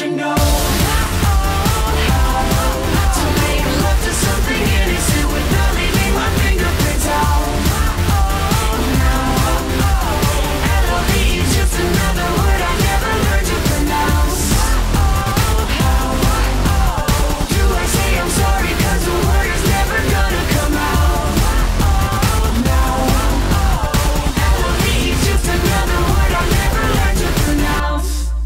you know how to make love to something innocent without leaving my fingerprints out. LOV is just another word I never learned to pronounce. Do I say I'm sorry 'cause the word is never gonna come out? LOV is just another word I never learned to pronounce.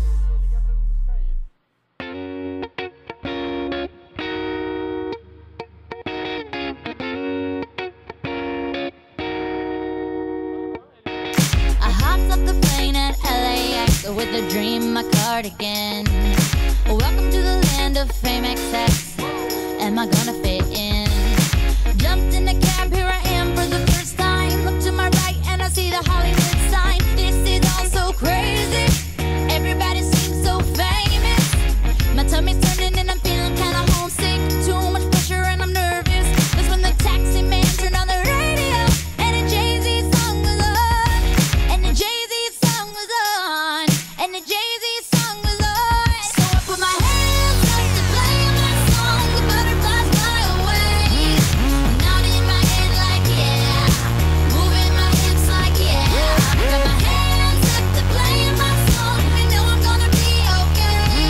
I hopped off the plane at LAX with a dream, my cardigan. Welcome to the land of fame excess. Am I gonna fit in? Jumped in the cab, here I am for the first time. Look to my right and I see the Hollywood sign. This is all so crazy. Everybody seems so famous. My tummy's turning and I'm feeling kinda homesick. Too much pressure and I'm nervous. That's when the taxi man turned on the radio and a Jay-Z song was on. And the Jay-Z song was on. And the Jay-Z song was on. So I put my hands up to play my song. The butterflies fly away. Nodding my head like yeah. Moving my hips like yeah. Got my hands up to play my song. I know I'm gonna be okay.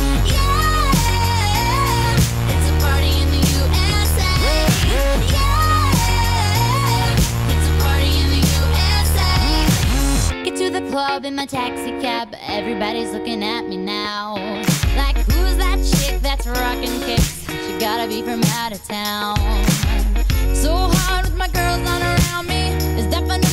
Yeah. It's a party in the USA. Yeah. It's a party in the USA. Get to the club in my taxi cab. Everybody's looking at me now. Like, who's that chick that's rocking kicks? She gotta be from out of town. So hard with my girls not around me. It's definitely